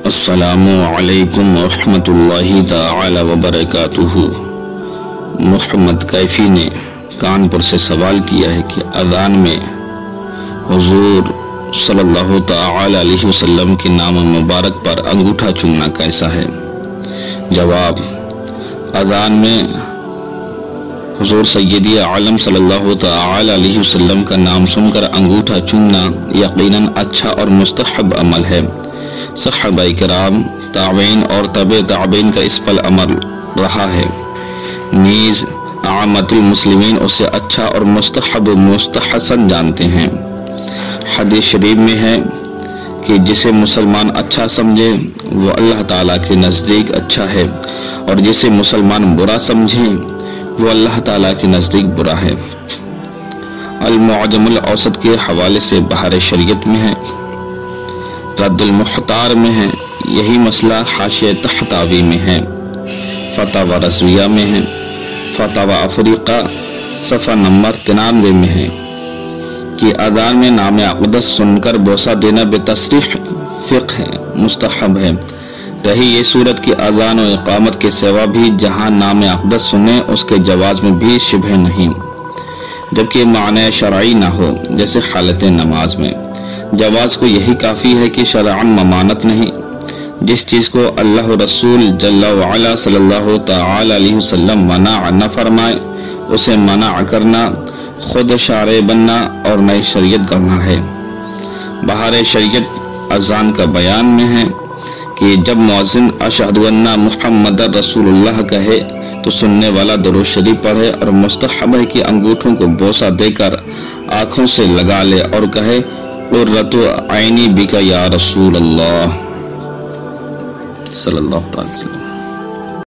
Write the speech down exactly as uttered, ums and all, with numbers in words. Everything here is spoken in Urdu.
السلام علیکم ورحمۃ اللہ تعالی وبرکاتہ۔ محمد کیفی نے کانپور سے سوال کیا ہے کہ اذان میں حضور صلی اللہ تعالی علیہ وسلم کے نام مبارک پر انگوٹھا چومنا کیسا ہے؟ جواب: اذان میں حضور سیدی عالم صلی اللہ تعالی علیہ وسلم کا نام سن کر انگوٹھا چومنا یقیناً اچھا اور مستحب عمل ہے۔ صحابہ کرام، تابعین اور تبع تابعین کا اس پر عمل رہا ہے، نیز عامت المسلمین اسے اچھا اور مستحب مستحسن جانتے ہیں۔ حدیث شریف میں ہے کہ جسے مسلمان اچھا سمجھے وہ اللہ تعالیٰ کے نزدیک اچھا ہے، اور جسے مسلمان برا سمجھے وہ اللہ تعالیٰ کے نزدیک برا ہے۔ المعجم الاوسط کے حوالے سے بحر شریعت میں ہے، رد المختار میں ہے، یہی مسئلہ حاشیہ تحتاوی میں ہے، فتاوی رضویہ میں ہے، فتاوی افریقہ صفحہ نمبر ترانوے میں ہے کہ اذان میں نام اقدس سن کر بوسہ دینا بتصریح فقہ ہے، مستحب ہے۔ رہی یہ صورت کی اذان و اقامت کے سوا بھی جہاں نام اقدس سنے اس کے جواز میں بھی شبہ نہیں، جبکہ معنی شرعی نہ ہو، جیسے حالت نماز میں۔ جواز کو یہی کافی ہے کہ شرعاً ممانت نہیں۔ جس چیز کو اللہ رسول جل وعلا صلی اللہ تعالی علیہ وسلم منع نہ فرمائے اسے منع کرنا خود شارع بننا اور نئی شریعت گڑھنا ہے۔ بہار شریعت اذان کا بیان میں ہے کہ جب مؤذن اشہد ان محمد رسول اللہ کہے تو سننے والا درود شریف پڑھے، اور مستحب ہے کہ انگوٹھوں کو بوسہ دے کر آنکھوں سے لگا لے اور کہے قرۃ عینی بک یا رسول اللہ صلی اللہ علیہ وسلم۔